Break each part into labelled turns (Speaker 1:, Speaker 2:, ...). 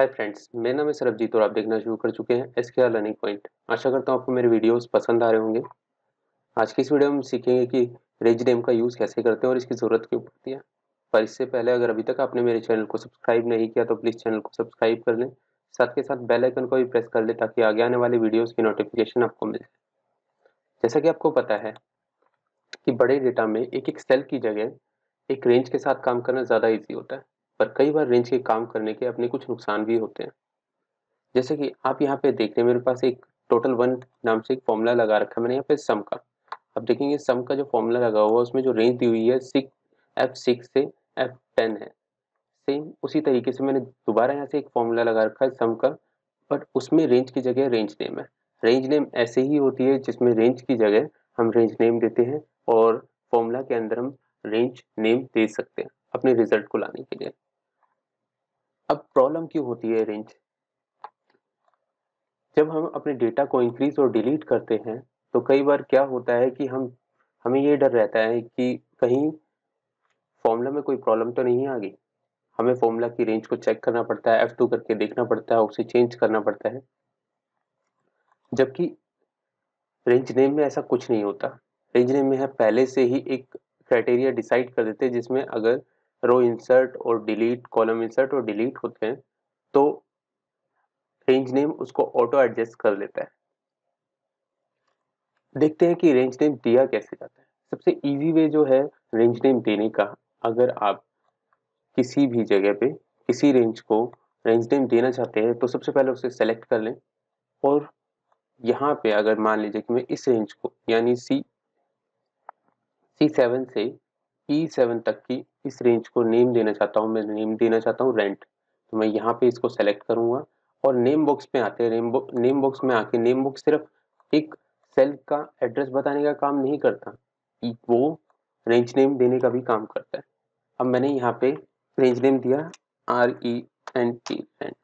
Speaker 1: Hi friends, मेरा नाम है सरबजीत और आप देखना शुरू कर चुके हैं एसकेआर लर्निंग पॉइंट। आशा करता हूँ आपको मेरे वीडियोस पसंद आ रहे होंगे। आज की इस वीडियो में हम सीखेंगे कि रेंज नेम का यूज़ कैसे करते हैं और इसकी ज़रूरत क्यों पड़ती है। पर इससे पहले अगर अभी तक आपने मेरे चैनल को सब्सक्राइब नहीं किया तो प्लीज़ चैनल को सब्सक्राइब कर लें, साथ के साथ बेल आइकन को भी प्रेस कर लें ताकि आगे आने वाली वीडियोज़ की नोटिफिकेशन आपको मिले। जैसा कि आपको पता है कि बड़े डेटा में एक एक सेल की जगह एक रेंज के साथ काम करना ज़्यादा ईजी होता है, पर कई बार रेंज के काम करने के अपने कुछ नुकसान भी होते हैं। जैसे कि आप यहाँ पे देख रहे हैं, मेरे पास एक टोटल वन नाम से एक फॉर्मूला लगा रखा है मैंने यहाँ पे सम का। अब देखेंगे सम का जो फॉर्मूला लगा हुआ है उसमें जो रेंज दी हुई है F6 से F10 है। सेम उसी तरीके से मैंने दोबारा यहाँ से एक फॉर्मूला लगा रखा है सम का, बट उसमें रेंज की जगह रेंज नेम है। रेंज नेम ऐसे ही होती है जिसमें रेंज की जगह हम रेंज नेम देते हैं और फॉर्मूला के अंदर हम रेंज नेम दे सकते हैं अपने रिजल्ट को लाने के लिए। अब प्रॉब्लम क्यों होती है रेंज? जब हम अपने डेटा को इंक्रीज और डिलीट करते हैं तो कई बार क्या होता है कि हमें ये डर रहता है कि कहीं फॉर्मूला में कोई प्रॉब्लम तो नहीं आ गई। हमें फॉर्मूला की रेंज को चेक करना पड़ता है, F2 करके देखना पड़ता है, उसे चेंज करना पड़ता है। जबकि रेंज नेम में ऐसा कुछ नहीं होता। रेंज नेम में है पहले से ही एक क्राइटेरिया डिसाइड कर देते हैं जिसमें अगर रो इंसर्ट और डिलीट, कॉलम इंसर्ट और डिलीट होते हैं तो रेंज नेम उसको ऑटो एडजस्ट कर लेता है। देखते हैं कि रेंज नेम दिया कैसे जाता है। सबसे इजी वे जो है रेंज नेम देने का, अगर आप किसी भी जगह पे किसी रेंज को रेंज नेम देना चाहते हैं तो सबसे पहले उसे सेलेक्ट कर लें और यहाँ पे अगर मान लीजिए कि मैं इस रेंज को यानी C7 से E7 तक की इस रेंज को नेम देना चाहता हूँ, मैं नेम देना चाहता हूँ रेंट, तो मैं यहाँ पे इसको सेलेक्ट करूंगा और नेम बॉक्स में आते हैं। नेम बॉक्स में आके नेम बॉक्स सिर्फ एक सेल का एड्रेस बताने का काम नहीं करता, वो रेंज नेम देने का भी काम करता है। अब मैंने यहाँ पे रेंज नेम दिया RENT रेंट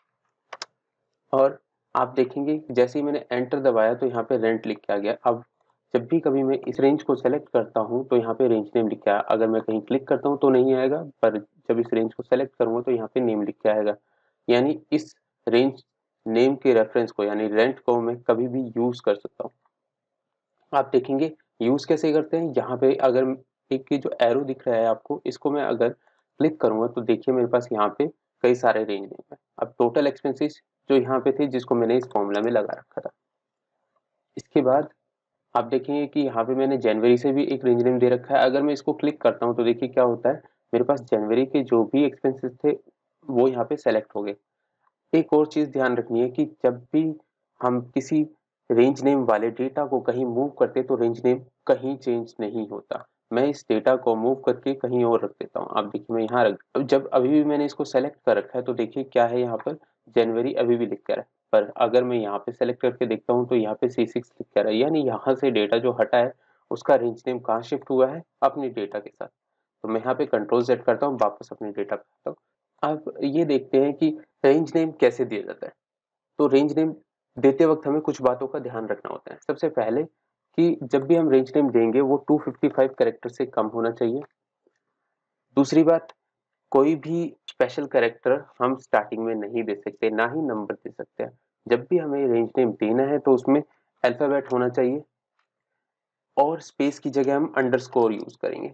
Speaker 1: और आप देखेंगे कि जैसे ही मैंने एंटर दबाया तो यहाँ पे रेंट लिख के आ गया। अब जब भी कभी मैं इस रेंज को सेलेक्ट करता हूँ तो यहाँ पे रेंज नेम लिख के आया। अगर मैं कहीं क्लिक करता हूँ तो नहीं आएगा, पर जब इस रेंज को सेलेक्ट करूंगा तो यहाँ पे नेम लिख के आएगा। यानी इस रेंज नेम के रेफरेंस को यानी रेंट को मैं कभी भी यूज कर सकता हूँ। आप देखेंगे यूज कैसे करते हैं। यहाँ पे अगर एक ये जो एरो दिख रहा है आपको, इसको मैं अगर क्लिक करूंगा तो देखिए मेरे पास यहाँ पे कई सारे रेंज नेम है। अब टोटल एक्सपेंसेस जो यहाँ पे थे जिसको मैंने इस फॉर्मूला में लगा रखा था, इसके बाद आप देखेंगे कि यहाँ पे मैंने जनवरी से भी एक रेंज नेम दे रखा है। अगर मैं इसको क्लिक करता हूँ तो देखिए क्या होता है, मेरे पास जनवरी के जो भी एक्सपेंसेस थे वो यहाँ पे सेलेक्ट हो गए। एक और चीज ध्यान रखनी है कि जब भी हम किसी रेंज नेम वाले डेटा को कहीं मूव करते तो रेंज नेम कहीं चेंज नहीं होता। मैं इस डेटा को मूव करके कहीं और रख देता हूँ। आप देखिए मैं यहाँ रख, जब अभी भी मैंने इसको सेलेक्ट कर रखा है तो देखिए क्या है, यहाँ पर जनवरी अभी भी लिख कर है, पर अगर मैं यहाँ पे सेलेक्ट करके देखता हूँ तो यहाँ पे C6 लिख कर है। यानी यहाँ से डेटा जो हटा है उसका रेंज नेम कहाँ शिफ्ट हुआ है, अपने डेटा के साथ। तो मैं यहाँ पे कंट्रोल Z करता हूँ, वापस अपने डेटा पे आता हूँ। अब ये देखते हैं कि रेंज नेम कैसे दिया जाता है। तो रेंज नेम देते वक्त हमें कुछ बातों का ध्यान रखना होता है। सबसे पहले कि जब भी हम रेंज नेम देंगे वो 255 कैरेक्टर से कम होना चाहिए। दूसरी बात, कोई भी स्पेशल कैरेक्टर हम स्टार्टिंग में नहीं दे सकते, ना ही नंबर दे सकते हैं। जब भी हमें रेंज नेम देना है तो उसमें अल्फाबेट होना चाहिए और स्पेस की जगह हम अंडरस्कोर यूज करेंगे।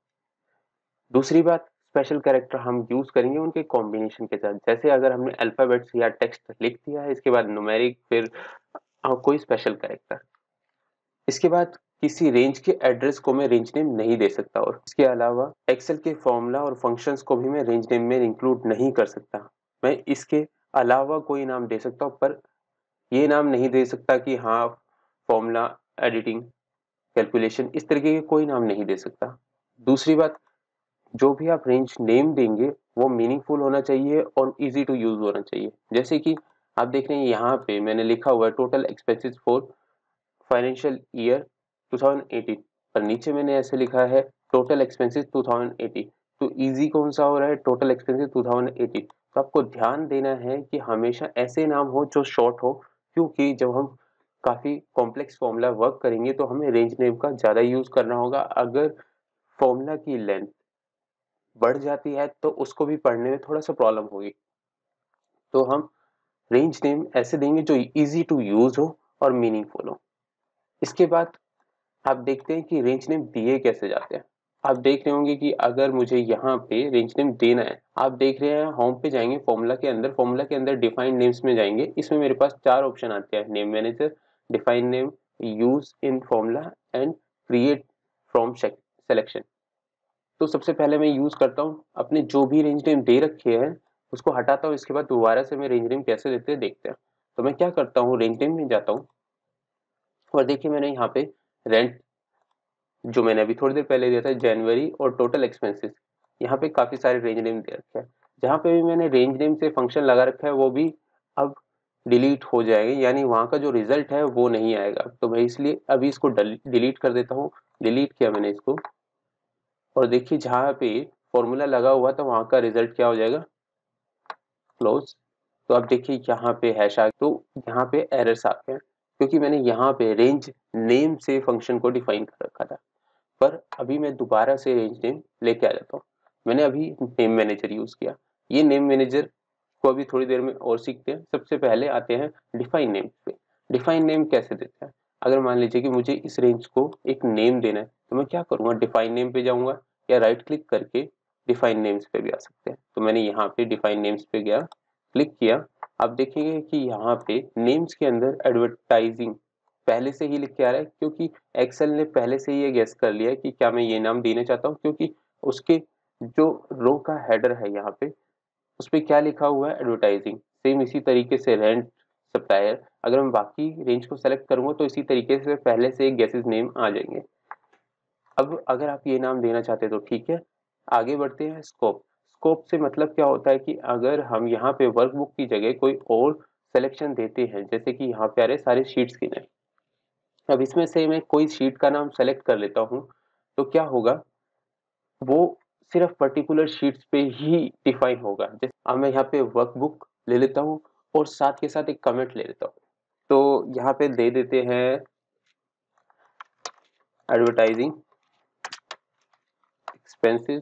Speaker 1: दूसरी बात, स्पेशल कैरेक्टर हम यूज करेंगे उनके कॉम्बिनेशन के साथ। जैसे अगर हमने अल्फाबेट्स या टेक्स्ट लिख दिया है, इसके बाद न्यूमेरिक, फिर कोई स्पेशल कैरेक्टर। इसके बाद किसी रेंज के एड्रेस को मैं रेंज नेम नहीं दे सकता और इसके अलावा एक्सेल के फॉर्मूला और फंक्शंस को भी मैं रेंज नेम में इंक्लूड नहीं कर सकता। मैं इसके अलावा कोई नाम दे सकता हूँ, पर ये नाम नहीं दे सकता कि हाँ फॉर्मूला, एडिटिंग, कैलकुलेशन, इस तरीके के कोई नाम नहीं दे सकता। दूसरी बात, जो भी आप रेंज नेम देंगे वो मीनिंगफुल होना चाहिए और इजी टू यूज होना चाहिए। जैसे कि आप देख रहे हैं यहाँ पे मैंने लिखा हुआ है total expenses for financial year 2018, पर नीचे मैंने ऐसे लिखा है टोटल एक्सपेंसेस 2080। तो इजी कौन सा हो रहा है, टोटल एक्सपेंसेस 2080। तो आपको ध्यान देना है कि हमेशा ऐसे नाम हो जो शॉर्ट हो, क्योंकि जब हम काफी कॉम्प्लेक्स फॉर्मूला वर्क करेंगे तो हमें रेंज नेम का ज्यादा यूज करना होगा। अगर फॉर्मूला की लेंथ बढ़ जाती है तो उसको भी पढ़ने में थोड़ा सा प्रॉब्लम होगी। तो हम रेंज नेम ऐसे देंगे जो इजी टू यूज हो और मीनिंगफुल हो। इसके बाद आप देखते हैं कि रेंज नेम दिए कैसे जाते हैं। आप देख रहे होंगे कि अगर मुझे यहाँ पे रेंज नेम देना है, आप देख रहे हैं होम पे जाएंगे, फॉर्मूला के अंदर डिफाइंड नेम्स में जाएंगे। इसमें मेरे पास 4 ऑप्शन आते हैं, name manager, define name, use in formula and create from selection. तो सबसे पहले मैं यूज करता हूँ अपने जो भी रेंज नेम दे रखे हैं उसको हटाता हूँ। इसके बाद दोबारा से मैं रेंज नेम कैसे देते हैं देखते हैं। तो मैं क्या करता हूँ, रेंज नेम में जाता हूँ और देखिए मैंने यहाँ पे रेंट जो मैंने अभी थोड़ी देर पहले दिया था जनवरी और टोटल एक्सपेंसेस, यहाँ पे काफी सारे रेंज नेम दे रखे हैं। जहाँ पे भी मैंने रेंज नेम से फंक्शन लगा रखा है वो भी अब डिलीट हो जाएंगे, यानी वहाँ का जो रिजल्ट है वो नहीं आएगा। तो मैं इसलिए अभी इसको डिलीट कर देता हूँ। डिलीट किया मैंने इसको और देखिए जहाँ पे फॉर्मूला लगा हुआ था वहाँ का रिजल्ट क्या हो जाएगा, क्लोज। तो अब देखिए यहाँ पे हैश आ, तो यहाँ पे एरर्स आते हैं क्योंकि मैंने यहाँ पे रेंज नेम से फंक्शन को डिफाइन कर रखा था। पर अभी मैं दोबारा से रेंज नेम लेके आ जाता हूँ। मैंने अभी नेम मैनेजर यूज किया। ये नेम मैनेजर को अभी थोड़ी देर में और सीखते हैं। सबसे पहले आते हैं डिफाइन नेम पे। डिफाइन नेम कैसे देते हैं, अगर मान लीजिए कि मुझे इस रेंज को एक नेम देना है तो मैं क्या करूंगा, डिफाइन नेम पे जाऊंगा या राइट क्लिक करके डिफाइन नेम्स पे भी आ सकते हैं। तो मैंने यहाँ पे डिफाइन नेम्स पे गया, क्लिक किया। आप देखेंगे कि यहाँ पे नेम्स के अंदर एडवर्टाइजिंग पहले से ही लिख के आ रहा है क्योंकि एक्सेल ने पहले से ही ये गेस कर लिया है कि क्या मैं ये नाम देना चाहता हूँ, क्योंकि उसके जो रो का हेडर है यहाँ पे उस पे क्या लिखा हुआ है, एडवर्टाइजिंग। सेम इसी तरीके से रेंट, सप्लायर, अगर मैं बाकी रेंज को सेलेक्ट करूंगा तो इसी तरीके से पहले से गेसेस नेम आ जाएंगे। अब अगर आप ये नाम देना चाहते हैं तो ठीक है। आगे बढ़ते हैं। स्कोप। स्कोप से मतलब क्या होता है कि अगर हम यहाँ पे वर्कबुक की जगह कोई और सिलेक्शन देते हैं, जैसे कि यहाँ पे आ रहे सारे शीट्स की नहीं, अब इसमें से मैं कोई शीट का नाम सेलेक्ट कर लेता हूँ तो क्या होगा, वो सिर्फ पर्टिकुलर शीट्स पे ही डिफाइन होगा। जैसे अब मैं यहाँ पे वर्कबुक ले लेता हूँ और साथ के साथ एक कमेंट ले लेता हूँ। तो यहाँ पे दे देते हैं एडवर्टाइजिंग एक्सपेंसेस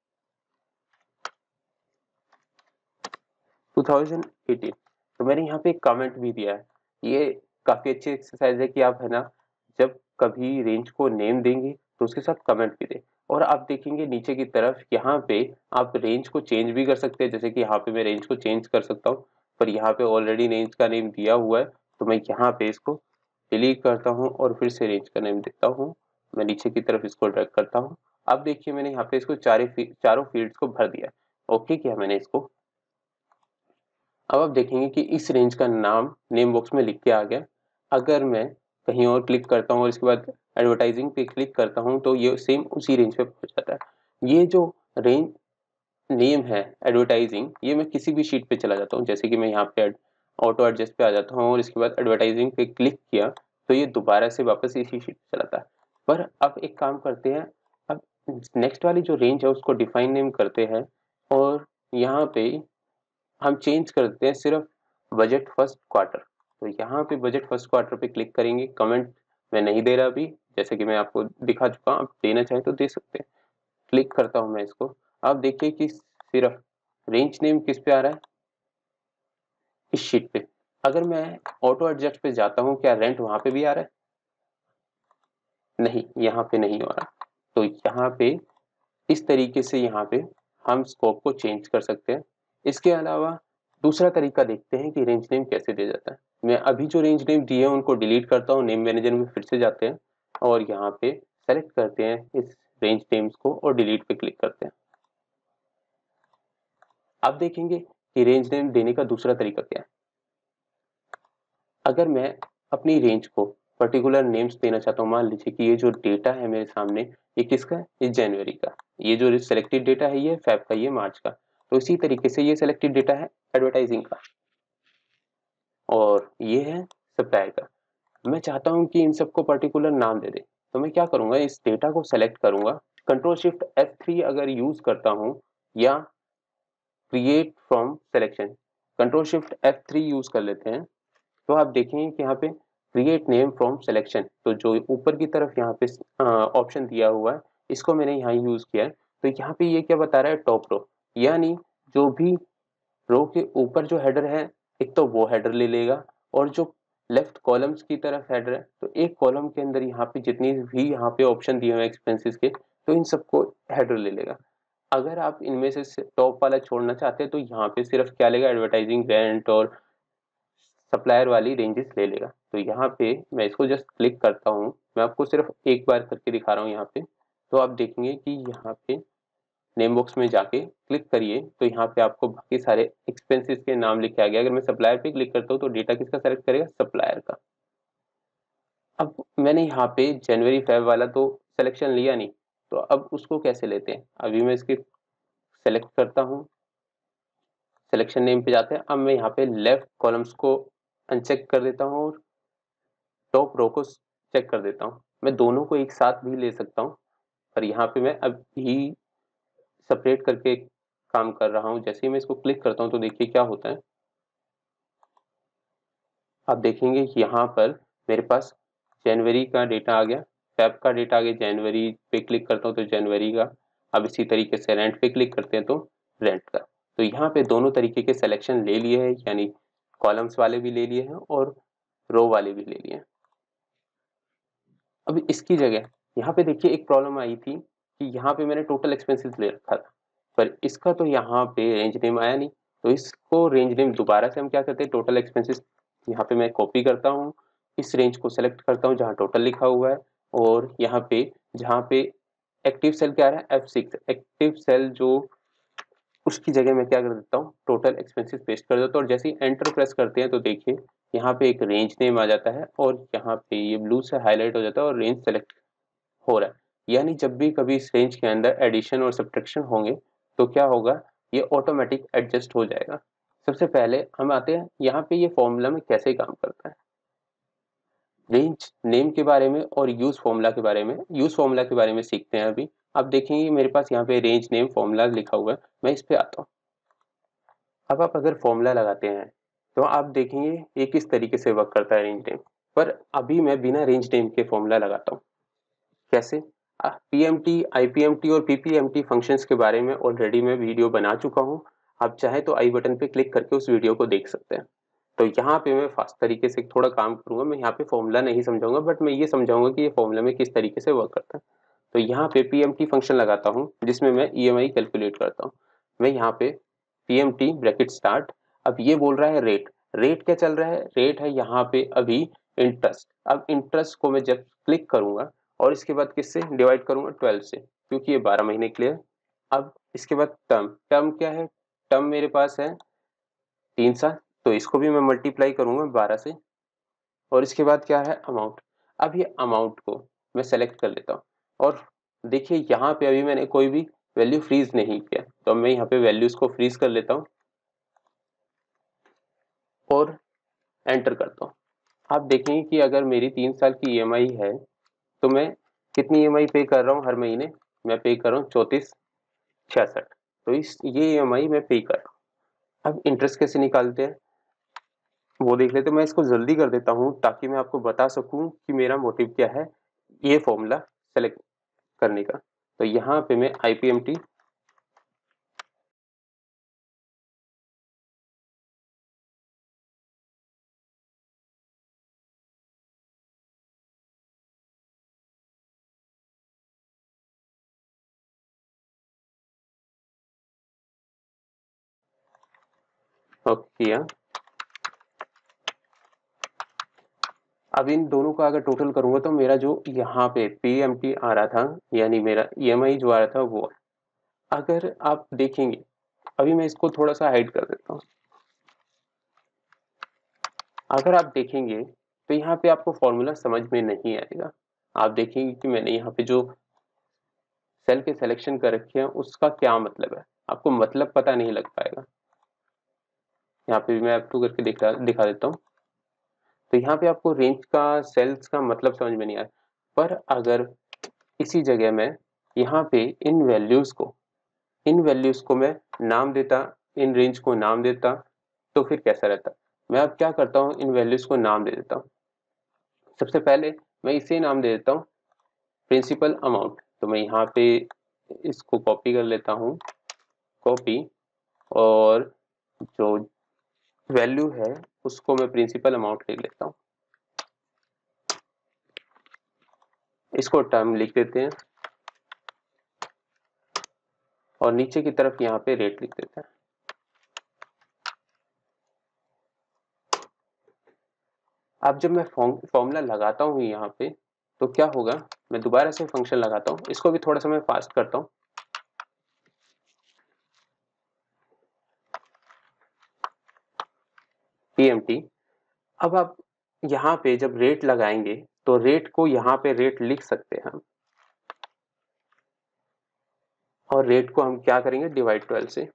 Speaker 1: 2018। तो मैंने यहाँ पे एक कमेंट भी दिया है। ये काफी अच्छी एक्सरसाइज है कि आप है ना जब कभी रेंज को नेम देंगे तो उसके साथ कमेंट भी दें। और आप देखेंगे नीचे की तरफ यहाँ पे आप रेंज को चेंज भी कर सकते हैं, जैसे कि यहाँ पे मैं रेंज को चेंज कर सकता हूँ, पर यहाँ पे ऑलरेडी रेंज का नेम दिया हुआ है तो मैं यहाँ पे इसको डिलीट करता हूँ और फिर से रेंज का नेम देता हूँ। मैं नीचे की तरफ इसको ड्रैग करता हूँ। अब देखिए मैंने यहाँ पे इसको चारों फील्ड्स को भर दिया। ओके किया मैंने इसको। अब आप देखेंगे कि इस रेंज का नाम नेम बॉक्स में लिख के आ गया। अगर मैं कहीं और क्लिक करता हूँ और इसके बाद एडवर्टाइजिंग पे क्लिक करता हूँ तो ये सेम उसी रेंज पे पहुंच जाता है। ये जो रेंज नेम है एडवर्टाइजिंग, ये मैं किसी भी शीट पे चला जाता हूँ, जैसे कि मैं यहाँ पे ऑटो एडजस्ट पे आ जाता हूँ और इसके बाद एडवर्टाइजिंग पे क्लिक किया तो ये दोबारा से वापस इसी शीट पे चलाता है। पर अब एक काम करते हैं, अब नेक्स्ट वाली जो रेंज है उसको डिफाइन नेम करते हैं और यहाँ पे हम चेंज करते हैं सिर्फ बजट फर्स्ट क्वार्टर। तो यहाँ पे बजट फर्स्ट क्वार्टर पे क्लिक करेंगे। कमेंट मैं नहीं दे रहा अभी, जैसे कि मैं आपको दिखा चुका हूँ, आप देना चाहें तो दे सकते हैं। क्लिक करता हूँ मैं इसको। आप देखिए कि सिर्फ रेंज नेम किस पे आ रहा है, इस शीट पे। अगर मैं ऑटो एडजस्ट पे जाता हूँ क्या रेंट वहां पे भी आ रहा है, नहीं यहाँ पे नहीं आ रहा। तो यहाँ पे इस तरीके से यहाँ पे हम स्कोप को चेंज कर सकते हैं। इसके अलावा दूसरा तरीका देखते हैं कि रेंज नेम कैसे दिया जाता है। मैं अभी जो रेंज नेम दिए हैं उनको डिलीट करता हूँ, नेम मैनेजर में फिर से जाते हैं और यहाँ पे सेलेक्ट करते हैं इस रेंज नेम्स को और डिलीट पे क्लिक करते हैं। आप देखेंगे कि रेंज नेम देने का दूसरा तरीका क्या है। अगर मैं अपनी रेंज को पर्टिकुलर नेम्स देना चाहता हूँ, मान लीजिए कि ये जो डेटा है मेरे सामने ये किसका है, ये जनवरी का, ये जो सिलेक्टेड डेटा है ये फेब का, ये मार्च का। तो इसी तरीके से ये सिलेक्टेड डेटा है एडवर्टाइजिंग का और ये है सप्लाई का। मैं चाहता हूँ कि इन सबको पर्टिकुलर नाम दे दे, तो मैं क्या करूंगा, इस डेटा को सेलेक्ट करूंगा, कंट्रोल शिफ्ट F3 अगर यूज करता हूँ या create from selection, control shift F3 use कर लेते हैं तो आप देखेंगे कि यहाँ पे क्रिएट नेम फ्रॉम सिलेक्शन, तो जो ऊपर की तरफ यहाँ पे ऑप्शन दिया हुआ है इसको मैंने यहाँ यूज किया है। तो यहाँ पे ये क्या बता रहा है, टॉप रो, यानी जो भी रो के ऊपर जो हेडर है एक तो वो हेडर ले लेगा, और जो लेफ्ट कॉलम्स की तरफ हेडर है तो एक कॉलम के अंदर यहाँ पे जितनी भी यहाँ पे ऑप्शन दिए हुए हैं एक्सपेंसेस के, तो इन सबको हेडर ले लेगा। अगर आप इनमें से टॉप वाला छोड़ना चाहते हैं तो यहाँ पे सिर्फ क्या लेगा, एडवर्टाइजिंग, रेंट और सप्लायर वाली रेंजेस ले लेगा। तो यहाँ पे मैं इसको जस्ट क्लिक करता हूँ, मैं आपको सिर्फ एक बार करके दिखा रहा हूँ यहाँ पे। तो आप देखेंगे कि यहाँ पे नेम बॉक्स में जाके क्लिक करिए तो यहाँ पे आपको बाकी सारे एक्सपेंसेस के नाम लिखे आ गया। अगर मैं सप्लायर पे क्लिक करता हूँ तो डेटा किसका सेलेक्ट करेगा, सप्लायर का। अब मैंने यहाँ पे जनवरी फेब वाला तो सिलेक्शन लिया नहीं, तो अब उसको कैसे लेते हैं, अभी मैं इसके सेलेक्ट करता हूँ, सिलेक्शन नेम पे जाते हैं। अब मैं यहाँ पे लेफ्ट कॉलम्स को अनचेक कर देता हूँ और टॉप रो को चेक कर देता हूँ। मैं दोनों को एक साथ भी ले सकता हूँ, पर यहाँ पे मैं अभी सेपरेट करके काम कर रहा हूँ। जैसे ही मैं इसको क्लिक करता हूँ तो देखिए क्या होता है, आप देखेंगे यहाँ पर मेरे पास जनवरी का डेटा आ गया, फेब का डेटा आ गया, जनवरी पे क्लिक करता हूँ तो जनवरी का। अब इसी तरीके से रेंट पे क्लिक करते हैं तो रेंट का। तो यहाँ पे दोनों तरीके के सिलेक्शन ले लिए हैं, यानी कॉलम्स वाले भी ले लिए हैं और रो वाले भी ले लिए हैं। अब इसकी जगह यहाँ पे देखिए एक प्रॉब्लम आई थी कि यहाँ पे मैंने टोटल एक्सपेंसेस ले रखा था, पर इसका तो यहाँ पे रेंज नेम आया नहीं। तो इसको रेंज नेम दोबारा से हम क्या करते हैं, टोटल एक्सपेंसेस यहाँ पे मैं कॉपी करता हूँ, इस रेंज को सेलेक्ट करता हूँ जहाँ टोटल लिखा हुआ है, और यहाँ पे जहाँ पे एक्टिव सेल क्या रहा है, F6 एक्टिव सेल, जो उसकी जगह मैं क्या कर देता हूँ, टोटल एक्सपेंसेस पेस्ट कर देता हूँ। और जैसे ही एंटर प्रेस करते हैं तो देखिए यहाँ पे एक रेंज नेम आ जाता है और यहाँ पे ये ब्लू से हाईलाइट हो जाता है और रेंज सेलेक्ट हो रहा है। यानी जब भी कभी इस रेंज के अंदर एडिशन और सब्ट्रैक्शन होंगे तो क्या होगा, ये ऑटोमेटिक एडजस्ट हो जाएगा। सबसे पहले हम आते हैं यहाँ पे ये फॉर्मूला में कैसे काम करता है, रेंज नेम के बारे में और यूज फॉर्मूला के बारे में। यूज फॉर्मूला के बारे में सीखते हैं अभी। आप देखेंगे मेरे पास यहाँ पे रेंज नेम फॉर्मूला लिखा हुआ है, मैं इस पे आता हूँ। अब आप अगर फॉर्मूला लगाते हैं तो आप देखेंगे ये किस तरीके से वर्क करता है रेंज नेम। पर अभी मैं बिना रेंज नेम के फॉर्मूला लगाता हूँ। कैसे, पीएमटी, आईपीएमटी और पीपीएमटी फंक्शंस के बारे में ऑलरेडी मैं वीडियो बना चुका हूँ। आप चाहे तो आई बटन पे क्लिक करके उस वीडियो को देख सकते हैं। तो यहाँ पे मैं फास्ट तरीके से थोड़ा काम करूंगा, मैं यहाँ पे फॉर्मूला नहीं समझाऊंगा, बट मैं ये समझाऊंगा कि ये फॉर्मूला में किस तरीके से वर्क करता है। तो यहाँ पे पीएमटी फंक्शन लगाता हूँ जिसमें मैं ईएमआई कैलकुलेट करता हूँ। मैं यहाँ पे पीएमटी ब्रैकेट स्टार्ट, अब ये बोल रहा है रेट, रेट क्या चल रहा है, रेट है यहाँ पे अभी इंटरेस्ट। अब इंटरेस्ट को मैं जब क्लिक करूंगा और इसके बाद किससे डिवाइड करूंगा, 12 से, क्योंकि ये 12 महीने के लिए है। अब इसके बाद टर्म, टर्म क्या है, टर्म मेरे पास है 3 साल, तो इसको भी मैं मल्टीप्लाई करूंगा 12 से। और इसके बाद क्या है, अमाउंट। अब ये अमाउंट को मैं सेलेक्ट कर लेता हूँ और देखिए यहाँ पे अभी मैंने कोई भी वैल्यू फ्रीज नहीं किया, तो मैं यहाँ पे वैल्यूज को फ्रीज कर लेता हूँ और एंटर करता हूँ। आप देखेंगे कि अगर मेरी 3 साल की ईएमआई है तो मैं कितनी ईएमआई पे कर रहा हूँ हर महीने, मैं पे कर रहा हूँ 3466। तो इस ये ईएमआई मैं पे कर रहा हूँ। अब इंटरेस्ट कैसे निकालते हैं वो देख लेते हैं। मैं इसको जल्दी कर देता हूँ ताकि मैं आपको बता सकूं कि मेरा मोटिव क्या है ये फॉर्मूला सेलेक्ट करने का। तो यहाँ पे मैं आईपीएमटी किया। अब इन दोनों का अगर टोटल करूंगा तो मेरा जो यहाँ पे पीएमटी आ रहा था, यानी मेरा ईएमआई जो आ रहा था वो, अगर आप देखेंगे, अभी मैं इसको थोड़ा सा हाइड कर देता हूँ। अगर आप देखेंगे तो यहाँ पे आपको फॉर्मूला समझ में नहीं आएगा। आप देखेंगे कि मैंने यहाँ पे जो सेल के सिलेक्शन कर रखे हैं उसका क्या मतलब है, आपको मतलब पता नहीं लग पाएगा। यहाँ पे भी मैं अप टू करके दिखा देता हूँ। तो यहाँ पे आपको रेंज का, सेल्स का मतलब समझ में नहीं आया। पर अगर इसी जगह में यहाँ पे इन वैल्यूज को मैं नाम देता, इन रेंज को नाम देता, तो फिर कैसा रहता। मैं अब क्या करता हूँ, इन वैल्यूज को नाम दे देता हूँ। सबसे पहले मैं इसे नाम दे देता हूँ प्रिंसिपल अमाउंट। तो मैं यहाँ पे इसको कॉपी कर लेता हूँ, कॉपी, और जो वैल्यू है उसको मैं प्रिंसिपल अमाउंट लिख लेता हूँ, इसको टर्म लिख देते हैं और नीचे की तरफ यहाँ पे रेट लिख देते हैं। अब जब मैं फॉर्मूला लगाता हूँ यहाँ पे तो क्या होगा, मैं दोबारा से फंक्शन लगाता हूँ, इसको भी थोड़ा सा मैं फास्ट करता हूँ। PMT। अब आप यहाँ पे जब रेट लगाएंगे तो रेट को यहाँ पे रेट लिख सकते हैं हम, और रेट को हम क्या करेंगे, डिवाइड 12 से।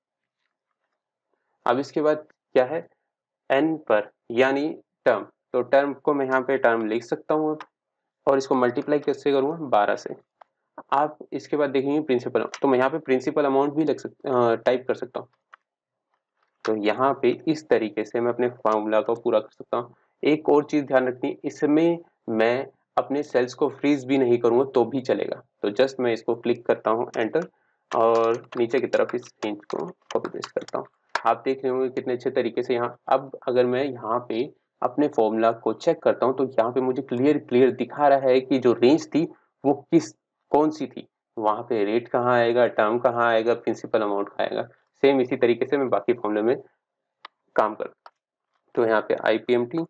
Speaker 1: अब इसके बाद क्या है, n पर यानी टर्म, तो टर्म को मैं यहाँ पे टर्म लिख सकता हूँ अब, और इसको मल्टीप्लाई कैसे करूँगा, 12 से। आप इसके बाद देखेंगे प्रिंसिपल, तो मैं यहाँ पे प्रिंसिपल अमाउंट भी टाइप कर सकता हूँ। तो यहाँ पे इस तरीके से मैं अपने फार्मूला को पूरा कर सकता हूँ। एक और चीज ध्यान रखनी, इसमें मैं अपने सेल्स को फ्रीज भी नहीं करूंगा तो भी चलेगा। तो जस्ट मैं इसको क्लिक करता हूँ एंटर, और नीचे की तरफ इस रेंज को कॉपी पेस्ट करता हूँ। आप देख रहे होंगे कितने अच्छे तरीके से यहाँ। अब अगर मैं यहाँ पे अपने फॉर्मूला को चेक करता हूँ तो यहाँ पे मुझे क्लियर दिखा रहा है कि जो रेंज थी वो कौन सी थी, वहां पे रेट कहाँ आएगा, टर्म कहाँ आएगा, प्रिंसिपल अमाउंट कहाँ आएगा। सेम इसी तरीके से मैं बाकी फॉर्मूले में काम कर, तो यहाँ पे IPMT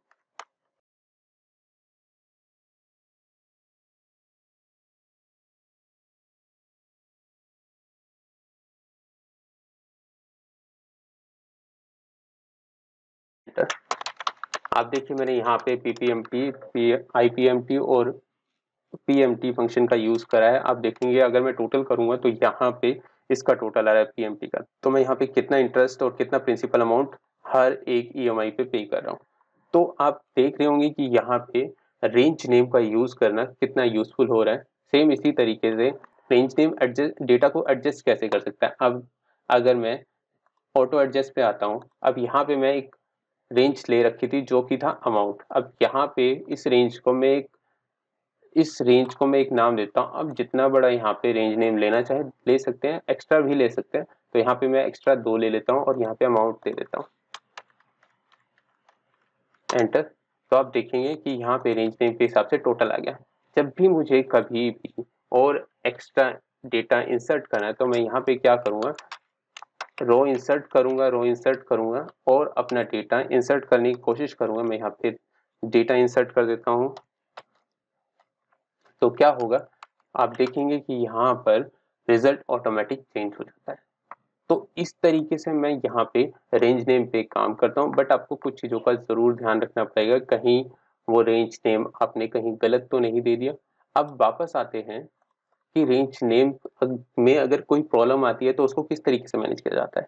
Speaker 1: आप देखिए मैंने यहाँ पे IPMT और PMT फंक्शन का यूज करा है। आप देखेंगे अगर मैं टोटल करूंगा तो यहाँ पे इसका टोटल आ रहा है PMT का, तो मैं यहाँ पे कितना इंटरेस्ट और कितना प्रिंसिपल अमाउंट हर एक EMI पे पे कर रहा हूँ। तो आप देख रहे होंगे कि यहाँ पे रेंज नेम का यूज करना कितना यूजफुल हो रहा है। सेम इसी तरीके से रेंज नेम एडजस्ट डेटा को एडजस्ट कैसे कर सकता है। अब अगर मैं ऑटो एडजस्ट पे आता हूँ, अब यहाँ पे मैं एक रेंज ले रखी थी जो कि था अमाउंट। अब यहाँ पे इस रेंज को मैं एक नाम देता हूँ। अब जितना बड़ा यहाँ पे रेंज नेम लेना चाहे ले सकते हैं, एक्स्ट्रा भी ले सकते हैं। तो यहाँ पे मैं एक्स्ट्रा 2 ले लेता हूँ और यहाँ पे अमाउंट दे देता हूँ, एंटर। तो आप देखेंगे कि यहाँ पे रेंज नेम के हिसाब से टोटल आ गया। जब भी मुझे कभी भी और एक्स्ट्रा डेटा इंसर्ट करना है तो मैं यहाँ पे क्या करूँगा, रो इंसर्ट करूँगा और अपना डेटा इंसर्ट करने की कोशिश करूँगा। मैं यहाँ पे डेटा इंसर्ट कर देता हूँ, तो क्या होगा, आप देखेंगे कि यहाँ पर रिजल्ट ऑटोमेटिक चेंज हो जाता है। तो इस तरीके से मैं यहाँ पे रेंज नेम पे काम करता हूँ, बट आपको कुछ चीज़ों का ज़रूर ध्यान रखना पड़ेगा, कहीं वो रेंज नेम आपने कहीं गलत तो नहीं दे दिया। अब वापस आते हैं कि रेंज नेम में अगर कोई प्रॉब्लम आती है तो उसको किस तरीके से मैनेज किया जाता है।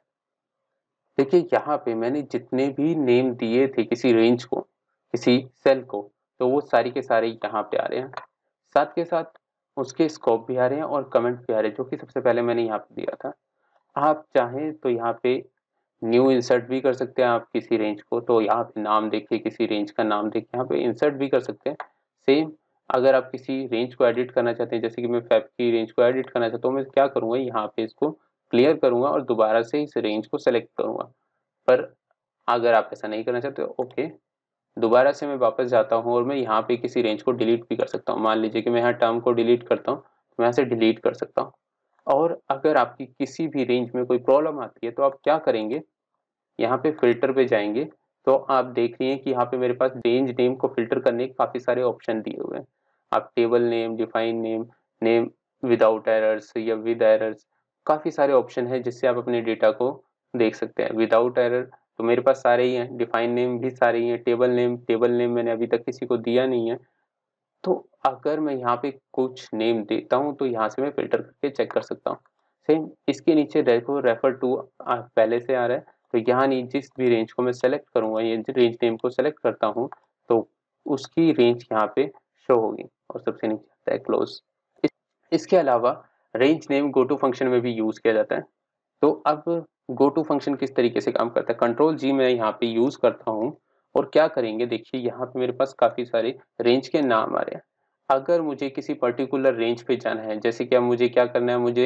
Speaker 1: देखिए यहाँ पे मैंने जितने भी नेम दिए थे किसी रेंज को, किसी सेल को, तो वो सारी के सारे यहाँ पे आ रहे हैं। साथ के साथ उसके स्कोप भी आ रहे हैं और कमेंट भी आ रहे हैं, जो कि सबसे पहले मैंने यहाँ पे दिया था। आप चाहें तो यहाँ पे न्यू इंसर्ट भी कर सकते हैं आप किसी रेंज को, तो यहाँ पे नाम देखिए, किसी रेंज का नाम देखिए, यहाँ पे इंसर्ट भी कर सकते हैं। सेम अगर आप किसी रेंज को एडिट करना चाहते हैं, जैसे कि मैं फैब की रेंज को एडिट करना चाहता हूँ, मैं क्या करूँगा, यहाँ पे इसको क्लियर करूँगा और दोबारा से इस रेंज को सेलेक्ट करूँगा। पर अगर आप ऐसा नहीं करना चाहते, ओके, दोबारा से मैं वापस जाता हूँ और मैं यहाँ पे किसी रेंज को डिलीट भी कर सकता हूँ। मान लीजिए कि मैं यहाँ टर्म को डिलीट करता हूँ, तो मैं यहाँ से डिलीट कर सकता हूँ। और अगर आपकी किसी भी रेंज में कोई प्रॉब्लम आती है तो आप क्या करेंगे, यहाँ पे फिल्टर पे जाएंगे, तो आप देख रही हैं कि यहाँ पे मेरे पास रेंज नेम को फिल्टर करने के काफ़ी सारे ऑप्शन दिए हुए हैं। आप table name, define name, name without errors या विद एरर्स, काफ़ी सारे ऑप्शन है जिससे आप अपने डेटा को देख सकते हैं। विदाउट एरर तो मेरे पास सारे ही हैं, डिफाइन नेम भी सारे ही हैं, टेबल नेम मैंने अभी तक किसी को दिया नहीं है। तो अगर मैं यहाँ पे कुछ नेम देता हूँ तो यहाँ से मैं फिल्टर करके चेक कर सकता हूँ। सेम इसके नीचे देखो रेफर टू पहले से आ रहा है, तो यहाँ नहीं, जिस भी रेंज को मैं सेलेक्ट करूँगा, ये रेंज नेम को सेलेक्ट करता हूँ तो उसकी रेंज यहाँ पे शो होगी और सबसे नीचे आता है क्लोज। इसके अलावा range name go to function में भी यूज किया जाता है। तो अब गो टू फंक्शन किस तरीके से काम करता है, कंट्रोल जी मैं यहाँ पे यूज करता हूँ और क्या करेंगे, देखिए यहाँ पे मेरे पास काफी सारे रेंज के नाम आ रहे हैं। अगर मुझे किसी पर्टिकुलर रेंज पे जाना है, जैसे कि अब मुझे क्या करना है, मुझे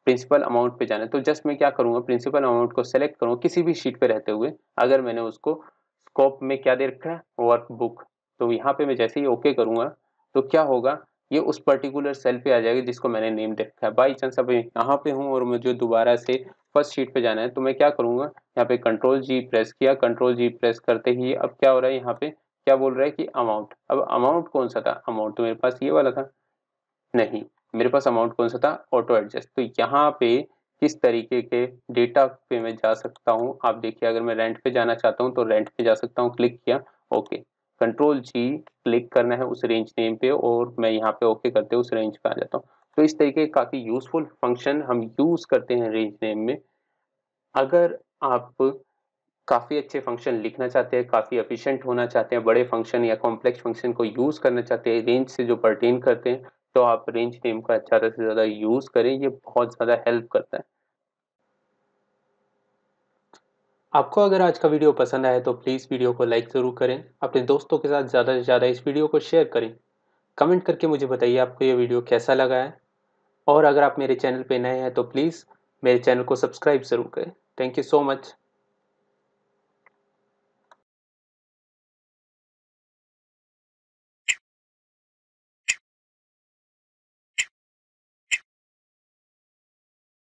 Speaker 1: प्रिंसिपल अमाउंट पे जाना है, तो जस्ट मैं क्या करूँगा, प्रिंसिपल अमाउंट को सेलेक्ट करूँगा किसी भी शीट पे रहते हुए। अगर मैंने उसको स्कोप में क्या दे रखा है, वर्कबुक, तो यहाँ पे मैं जैसे ही ओके करूँगा तो क्या होगा, ये उस पर्टिकुलर सेल पे आ जाएगा जिसको मैंने नेम दे रखा है। बाई चांस अभी यहाँ पे हूँ और मुझे दोबारा से फर्स्ट शीट पे जाना है, तो मैं क्या करूँगा, यहाँ पे कंट्रोल जी प्रेस किया, कंट्रोल जी प्रेस करते ही अब क्या हो रहा है, यहाँ पे क्या बोल रहा है कि अमाउंट। अब अमाउंट कौन सा था, अमाउंट तो मेरे पास ये वाला था, नहीं, मेरे पास अमाउंट कौन सा था, ऑटो एडजस्ट। तो यहाँ पे किस तरीके के डेटा पे मैं जा सकता हूँ, आप देखिए, अगर मैं रेंट पे जाना चाहता हूँ तो रेंट पे जा सकता हूँ, क्लिक किया, ओके, कंट्रोल जी क्लिक करना है उस रेंज नेम पे और मैं यहाँ पे ओके करते उस रेंज पे आ जाता हूँ। तो इस तरीके के काफी यूजफुल फंक्शन हम यूज करते हैं रेंज नेम में। अगर आप काफ़ी अच्छे फंक्शन लिखना चाहते हैं, काफ़ी एफिशिएंट होना चाहते हैं, बड़े फंक्शन या कॉम्प्लेक्स फंक्शन को यूज़ करना चाहते हैं, रेंज से जो पर्टेन करते हैं, तो आप रेंज नेम का ज़्यादा से ज़्यादा यूज़ करें, ये बहुत ज़्यादा हेल्प करता है। आपको अगर आज का वीडियो पसंद आया तो प्लीज़ वीडियो को लाइक ज़रूर करें, अपने दोस्तों के साथ ज़्यादा से ज़्यादा इस वीडियो को शेयर करें। कमेंट करके मुझे बताइए आपको ये वीडियो कैसा लगा है, और अगर आप मेरे चैनल पे नए हैं तो प्लीज़ मेरे चैनल को सब्सक्राइब ज़रूर करें। Thank you so much.